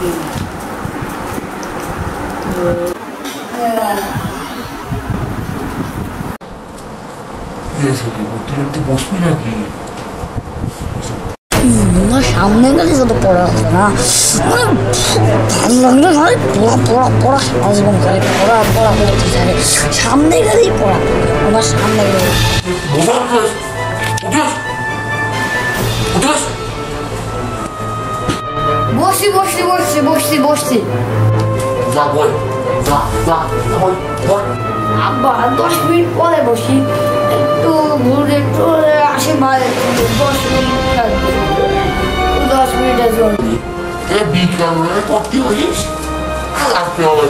বসবি নাকি? সামনে গেলে যত পড়া হবে না, মানে ভালো লাগলে নয়, পড়া পড়া পড়া সারা জীবন খালি পড়া পড়া করতে চাই। সামনে গেলেই পড়া, আমার সামনে গেলে বসছি বসছি বসছি বসছি বসছি। আব্বা 10 মিনিট পরে বসি, একটু ঘুরে টুরে আসে মারে 10 মিনিট লাগবে, 10 মিনিটের জন্য। বিকালে করতে হইস রাত্রেবেলা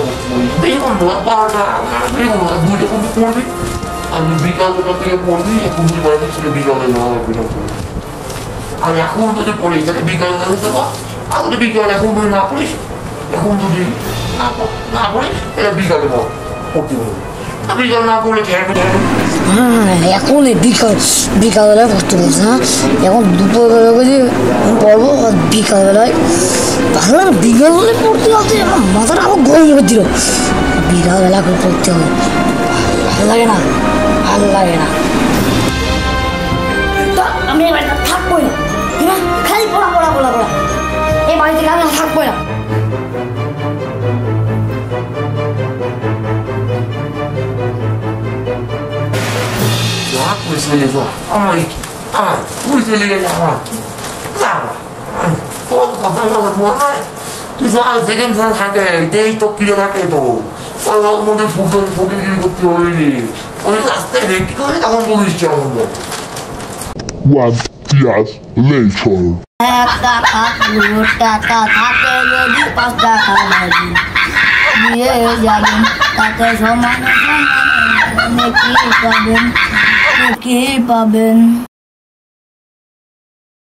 দুইটা কিন্তু পড়বি, আমি বিকালবেলা থেকে পড়বি, এখন তুই বাড়ি ছিল বিকালে না আর এখন যদি পড়িস তাহলে বিকালে দেবো, আর যদি বিকাল এখন তুই না পড়িস, এখন যদি না পড়িস এটা বিকালে পড়তে পারবি, বিকাল না পড়লে এখন বিকালবেলায় পড়তে বলছে। হ্যাঁ, এখন দুপুরবেলা করে পড়বো, বিকালবেলায় ভালো লাগে। বিকালবেলায় পড়তে হবে, আমার মাথাটা আবার গরম করে দিল। বিকালবেলা করে পড়তে হবে, ভালো লাগে না, ভালো লাগে না। তো আমি এবার থাকবোই না, হ্যাঁ খালি পড়া পড়া পড়া পড়া, এই বাড়ি থেকে আমি থাকবোই না। তুই সেকেন্ড থাকে এই তো কিনে থাকে তো মধ্যে ফকিরগিরি করতে হয়নি, আমি রাস্তায় রেখে করে তখন বলিস আমাদের 1 year later. টাকা থাকে যদি 5 টাকা দিয়ে যাবেন, তাতে সমান কি পাবেন, কি পাবেন।